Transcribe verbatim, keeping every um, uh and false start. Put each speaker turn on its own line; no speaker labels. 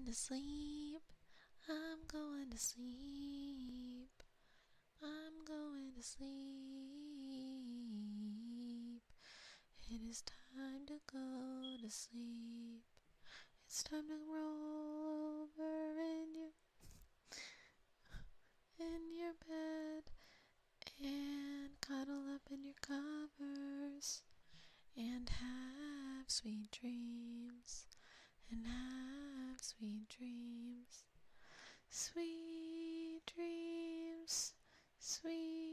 to sleep. I'm going to sleep. I'm going to sleep. It is time to go to sleep. It's time to roll over in your in your bed and cuddle up in your covers and have sweet dreams and have sweet dreams. Sweet dreams, sweet